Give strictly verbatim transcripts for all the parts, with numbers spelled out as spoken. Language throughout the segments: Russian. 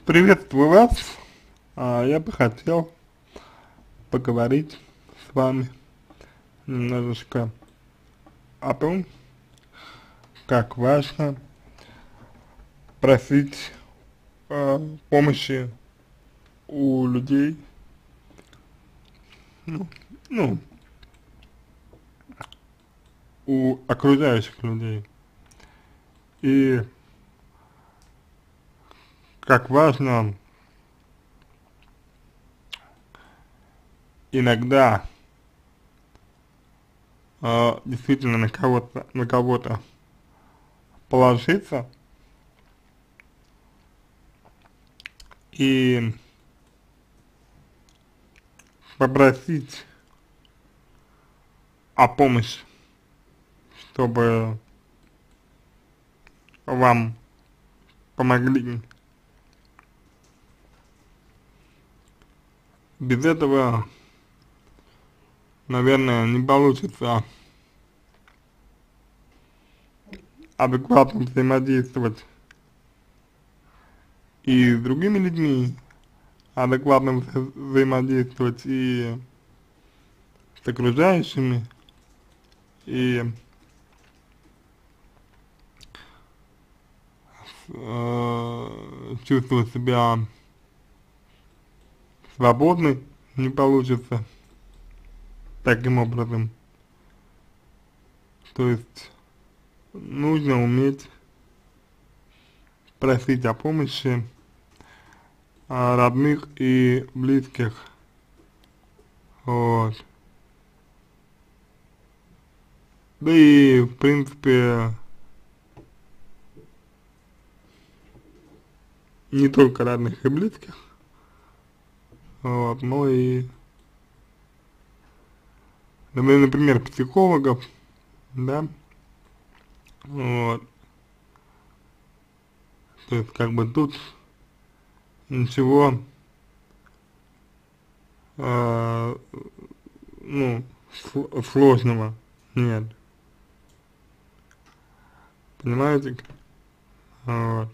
Приветствую вас. А, я бы хотел поговорить с вами немножечко о том, как важно просить а, помощи у людей, ну, ну, у окружающих людей. И как важно иногда а, действительно на кого-то на кого-то положиться и попросить о помощи, чтобы вам помогли. Без этого, наверное, не получится адекватно взаимодействовать и с другими людьми, адекватно вза взаимодействовать и с окружающими, и э, чувствовать себя свободной не получится таким образом. То есть нужно уметь просить о помощи а, родных и близких. Вот. Да и в принципе не только родных и близких, вот, но и, например, психологов, да, вот. То есть как бы тут ничего э, ну сл сложного нет, понимаете? Вот.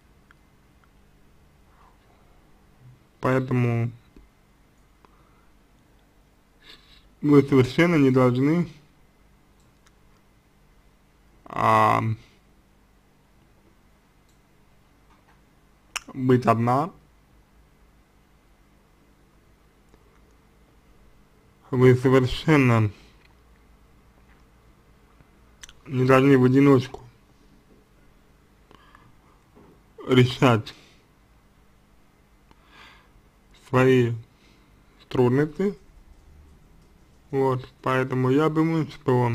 Поэтому вы совершенно не должны а, быть одна. Вы совершенно не должны в одиночку решать свои трудности. Вот, поэтому я думаю, что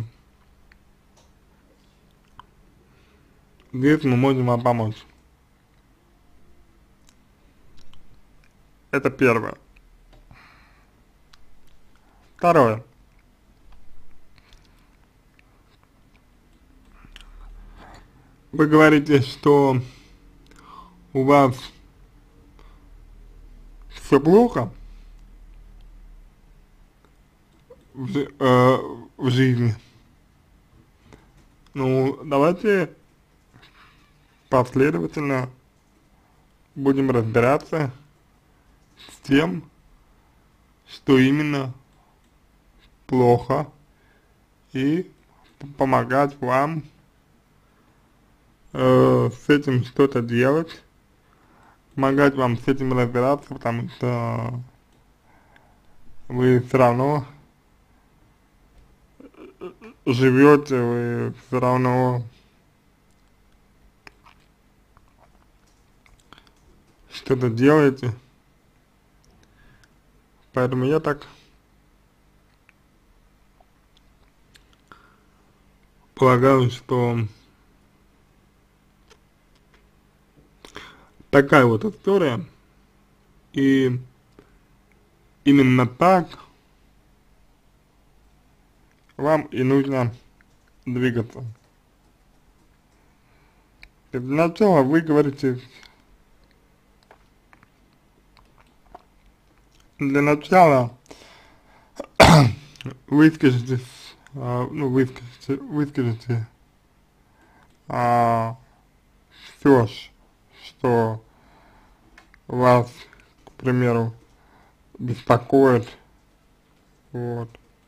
здесь мы можем вам помочь. Это первое. Второе. Вы говорите, что у вас все плохо в, жи э, в жизни. Ну, давайте последовательно будем разбираться с тем, что именно плохо, и помогать вам э, с этим что-то делать, помогать вам с этим разбираться, потому что вы все равно живете, вы все равно что-то делаете, поэтому я так полагаю, что такая вот история, и именно так вам и нужно двигаться. И для начала вы говорите, для начала выскажитесь, а, ну, выскажите, выскажите а, все, что вас, к примеру, беспокоит, вот.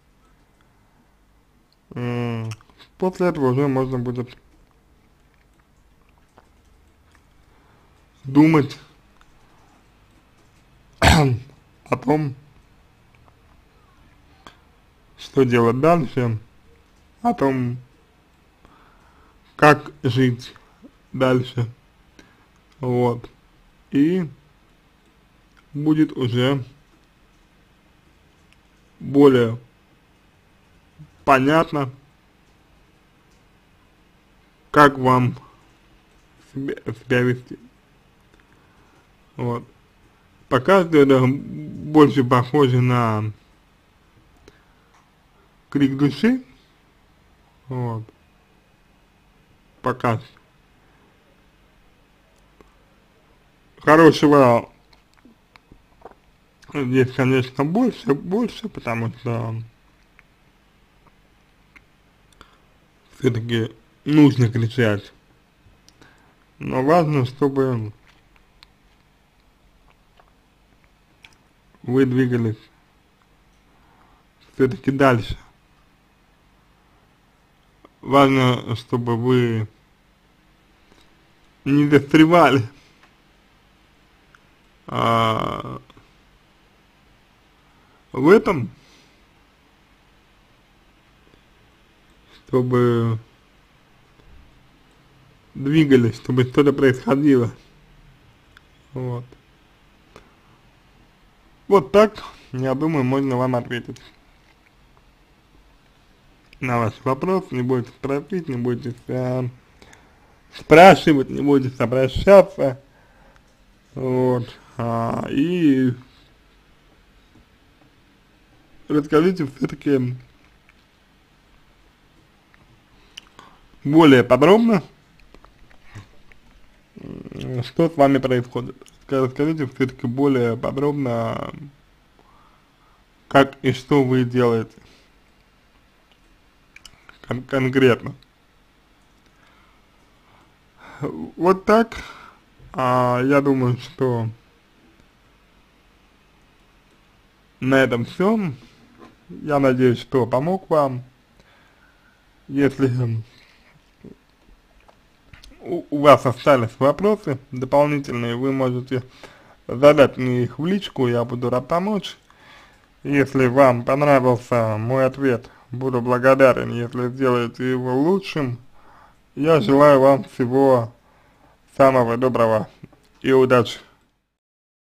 М, После этого уже можно будет думать о том, что делать дальше, о том, как жить дальше, вот. И будет уже более понятно, как вам себя, себя вести. Вот. Пока что это больше похоже на крик души, вот, пока что. Хорошего здесь, конечно, больше, больше, потому что все-таки нужно кричать. Но важно, чтобы вы двигались все-таки дальше. Важно, чтобы вы не застревали а, в этом, чтобы двигались, чтобы что-то происходило. Вот. Вот так, я думаю, можно вам ответить на ваш вопрос. Не бойтесь спросить, не бойтесь э, спрашивать, не бойтесь обращаться. Вот. А, и расскажите все-таки более подробно, что с вами происходит. Расскажите все-таки более подробно, как и что вы делаете кон конкретно. Вот так. А, я думаю, что на этом все. Я надеюсь, что помог вам. Если у, у вас остались вопросы дополнительные, вы можете задать мне их в личку, я буду рад помочь. Если вам понравился мой ответ, буду благодарен, если сделаете его лучшим. Я желаю вам всего самого доброго и удачи.